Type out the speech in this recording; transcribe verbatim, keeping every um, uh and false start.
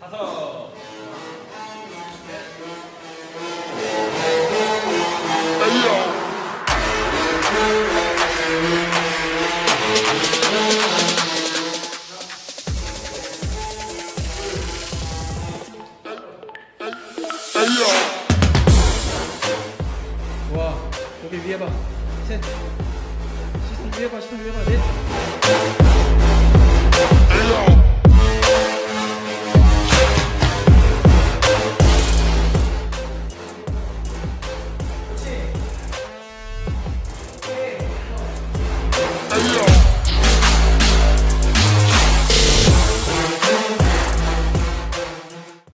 다섯. 와, 고개 위에 봐. 셋. 시스템 위에 봐, 시스템 위에 봐. 넷.